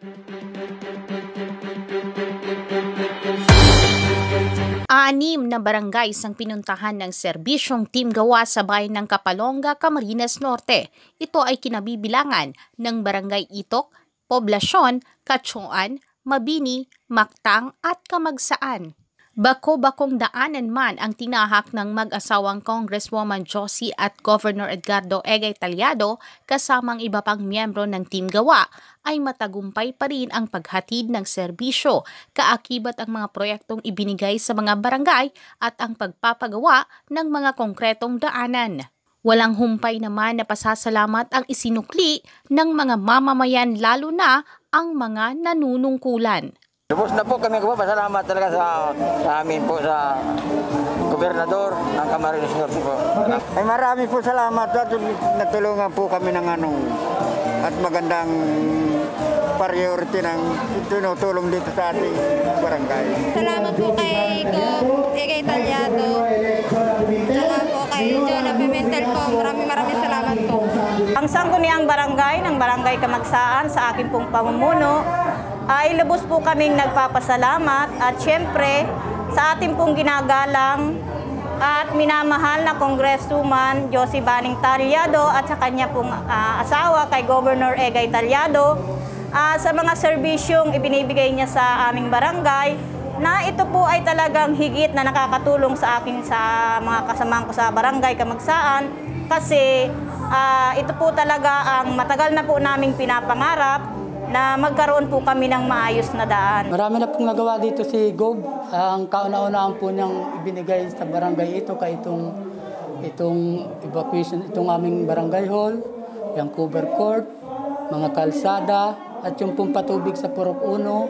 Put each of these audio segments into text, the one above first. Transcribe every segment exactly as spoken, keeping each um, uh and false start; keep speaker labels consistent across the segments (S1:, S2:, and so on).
S1: Anim na barangay ang pinuntahan ng serbisyong Team Gawa sa bayan ng Kapalonga, Camarines Norte. Ito ay kinabibilangan ng Barangay Itok, Poblasyon, Katsuan, Mabini, Mactang at Kamagsaan. Bako-bakong daanan man ang tinahak ng mag-asawang Congresswoman Josie at Governor Edgardo Egay Talyado kasamang iba pang miyembro ng Team Gawa ay matagumpay pa rin ang paghatid ng serbisyo, kaakibat ang mga proyektong ibinigay sa mga barangay at ang pagpapagawa ng mga konkretong daanan. Walang humpay naman na pasasalamat ang isinukli ng mga mamamayan, lalo na ang mga nanunungkulan.
S2: Lubos na po kami pasalamat talaga sa, sa amin po sa Gobernador ng Camarines Norte po.
S3: Ay marami po salamat at natulungan po kami ng anong at magandang priority ng tinutulong dito sa ating barangay.
S4: Salamat po kay Gov. Egay Talyado. Salamat po kay Jonah Pimentel po. Maraming maraming salamat po.
S5: Ang sangguniang barangay ng Barangay Kamagsaan sa aking pong pamumuno ay lubos po kaming nagpapasalamat at syempre sa ating pong ginagalang at minamahal na Congresswoman Josie Baning Talyado at sa kanya pong uh, asawa kay Governor Egay Talyado uh, sa mga serbisyong ibinibigay niya sa aming barangay, na ito po ay talagang higit na nakakatulong sa akin sa mga kasamahan ko sa Barangay Kamagsaan, kasi uh, ito po talaga ang matagal na po naming pinapangarap na magkaroon po kami ng maayos na daan.
S6: Marami na pong nagawa dito si Gob. Ang kauna-unaan po niyang ibinigay sa barangay ito kay itong, itong evacuation, itong aming barangay hall, yung cover court, mga kalsada, at yung pong patubig sa Purok Uno.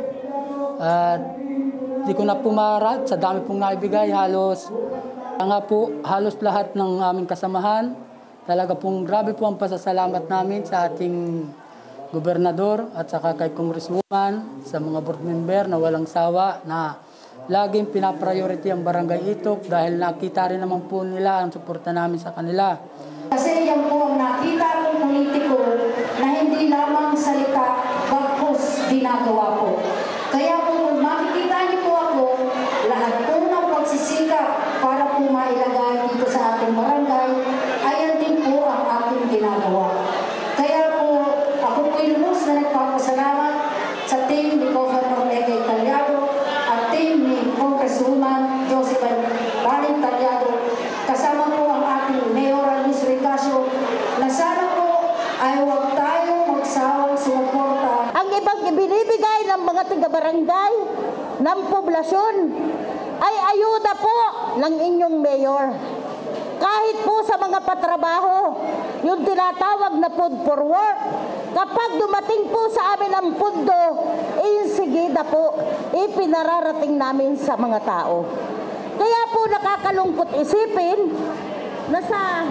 S6: At di ko na pumarat, sa dami pong naibigay, halos, nga po, halos lahat ng aming kasamahan. Talaga pong grabe po ang pasasalamat namin sa ating Gobernador at saka kay Congresswoman, sa mga board member na walang sawa na laging pinapriority ang Barangay Itok dahil nakita rin naman po nila ang suporta namin sa kanila.
S7: Kasi yan po ang nakita ng politiko na hindi lamang salita, bagkus ginagawa po. Kaya po makikita niyo po ako, lahat po ng pagsisikap para po mailagay dito sa ating barangay, ayan din po ang ating ginagawa. Kaya po, ako po'y lubos na nagpapasalamat sa team ni Governor Egay Talyado at team ni Congresswoman Josie Baning Talyado, kasama po ang ating Mayor Luis Ricacio, na sana po ay huwag tayong magsawang sumuporta.
S8: Ang ibang ibinibigay ng mga taga-barangay ng poblasyon ay ayuda po ng inyong mayor. Kahit po sa mga patrabaho, yung tinatawag na food for work, kapag dumating po sa amin ang pundo, insigida po, ipinararating namin sa mga tao. Kaya po nakakalungkot isipin na sa,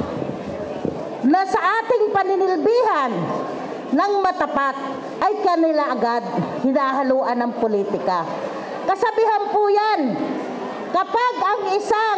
S8: na sa ating paninilbihan ng matapat ay kanila agad hinahaluan ng politika. Kasabihan po yan, kapag ang isang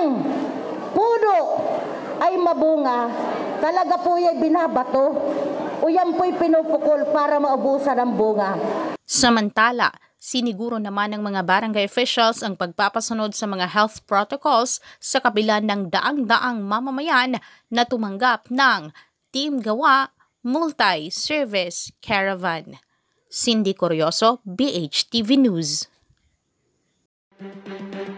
S8: puno ay mabunga, talaga po yung binabato o yan po'y pinupukol para maubusan ng bunga.
S1: Samantala, siniguro naman ng mga barangay officials ang pagpapasunod sa mga health protocols sa kabila ng daang-daang mamamayan na tumanggap ng Team Gawa Multi-Service Caravan. Cindy Corioso, B H T V News.